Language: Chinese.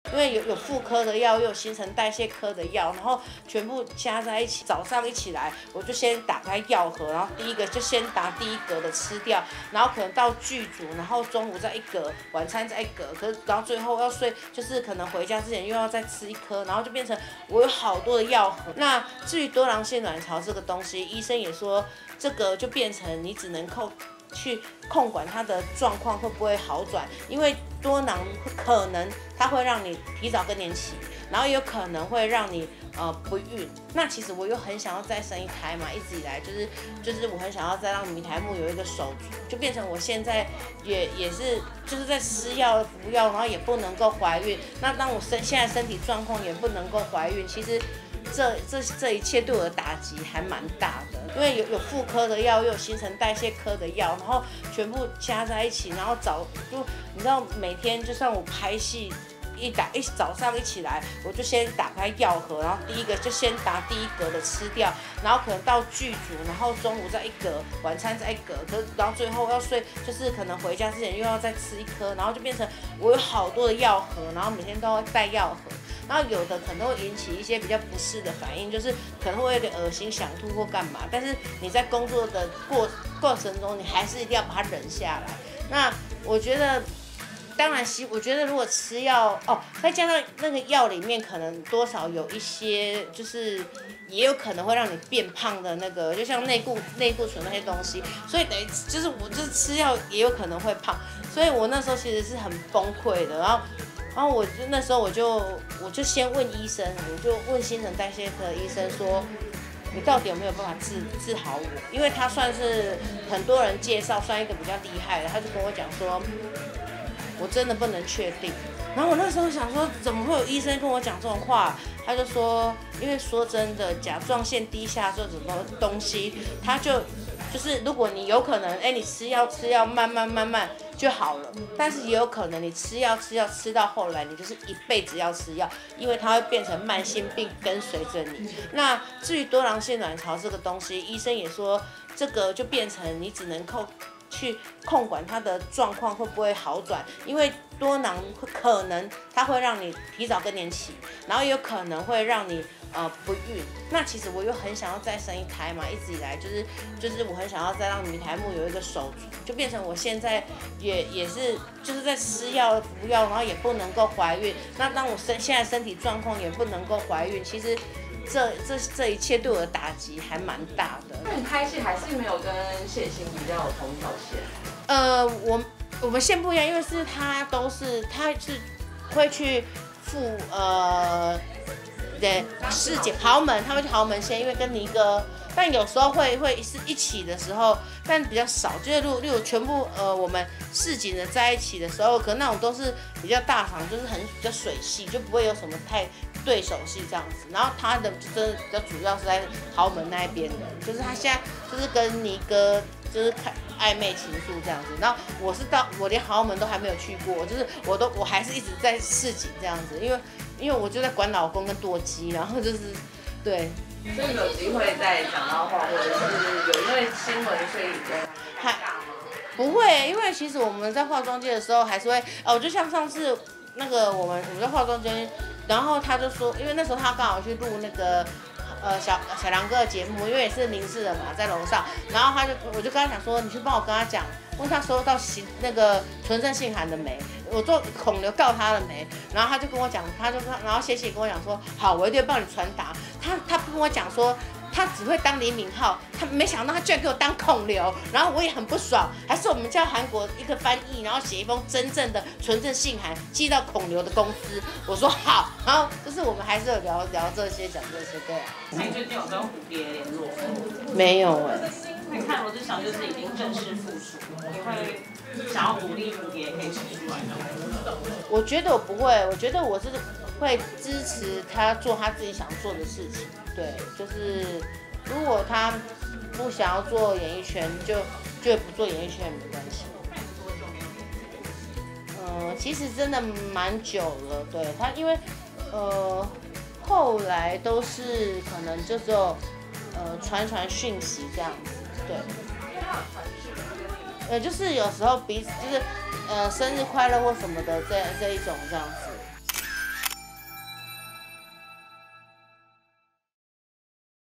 因为有妇科的药，又有新陈代谢科的药，然后全部加在一起。早上一起来，我就先打开药盒，然后第一个就先拿第一格的吃掉，然后可能到剧组，然后中午再一格，晚餐再一格，可是然后最后要睡，就是可能回家之前又要再吃一颗，然后就变成我有好多的药盒。那至于多囊性卵巢这个东西，医生也说这个就变成你只能去控管它的状况会不会好转，因为多囊可能它会让你提早更年期，然后也有可能会让你不孕。那其实我又很想要再生一胎嘛，一直以来就是我很想要再让米苔目有一个手足，就变成我现在也是就是在吃药服药，然后也不能够怀孕。那当我现在身体状况也不能够怀孕，其实这一切对我的打击还蛮大的，因为有妇科的药，又有新陈代谢科的药，然后全部加在一起，然后你知道每天就算我拍戏。早上一起来，我就先打开药盒，然后第一个就先拿第一格的吃掉，然后可能到剧组，然后中午再一格，晚餐再一格，然后最后要睡，就是可能回家之前又要再吃一颗，然后就变成我有好多的药盒，然后每天都要带药盒，然后有的可能会引起一些比较不适的反应，就是可能会有点恶心、想吐或干嘛，但是你在工作的过程中，你还是一定要把它忍下来。那我觉得。当然，我觉得如果吃药再加上那个药里面可能多少有一些，就是也有可能会让你变胖的那个，就像内固醇那些东西，所以等于就是我就是吃药也有可能会胖，所以我那时候其实是很崩溃的。然后那时候我就先问医生，我就问新陈代谢科的医生说。你到底有没有办法治好我？因为他算是很多人介绍，算一个比较厉害的，他就跟我讲说。我真的不能确定，然后我那时候想说，怎么会有医生跟我讲这种话？他就说，因为说真的，甲状腺低下这种东西，它就是如果你有可能，你吃药慢慢就好了，但是也有可能你吃药吃到后来，你就是一辈子要吃药，因为它会变成慢性病跟随着你。那至于多囊性卵巢这个东西，医生也说这个就变成你只能去控管它的状况会不会好转，因为多囊可能它会让你提早更年期，然后也有可能会让你不孕。那其实我又很想要再生一胎嘛，一直以来就是我很想要再让米苔目有一个手足，就变成我现在也是就是在吃药服药，然后也不能够怀孕。那当我现在身体状况也不能够怀孕，其实。这一切对我的打击还蛮大的。 那你拍戏还是没有跟谢欣比较有同一条线？ 我们线不一样，因为他是会去市井豪门，他会去豪门线，因为跟尼哥，但有时候会是一起的时候，但比较少。就是例如全部我们市井的在一起的时候，可能那种都是比较大场，就是比较水戏，就不会有什么太对手戏这样子。然后他的真的比较主要是在豪门那一边的，就是他现在就是跟尼哥就是暧昧情愫这样子。然后我连豪门都还没有去过，就是我还是一直在市井这样子，因为我就在管老公跟剁鸡，然后就是对。 所以有机会再讲到话，或者是有因为新闻所以还不会，因为其实我们在化妆间的时候还是会就像上次那个我们在化妆间，然后他就说，因为那时候他刚好去录那个小梁哥的节目，因为也是民视的嘛，在楼上，然后我就跟他讲说，你去帮我跟他讲，问他收到那个存证信函了没？我做孔刘告他了没？然后他就跟我讲，然后谢谢跟我讲说，好，我一定会帮你传达。他跟我讲说，他只会当李敏镐，他没想到他居然给我当孔刘，然后我也很不爽，还是我们叫韩国一个翻译，然后写一封真正的存证信函寄到孔刘的公司。我说好，然后就是我们还是有聊这些，讲这些，对啊。 所以最近有跟蝴蝶联络？ 没有你看罗志祥就是已经正式复出，你会想要鼓励蝴蝶可以吃出来吗？ 我觉得我不会，我觉得我是会支持他做他自己想做的事情。对，就是如果他不想要做演艺圈，就不做演艺圈也没关系。其实真的蛮久了，对他，因为后来都是可能就只有传讯息这样子，对。就是有时候彼此就是生日快乐或什么的这一种这样子。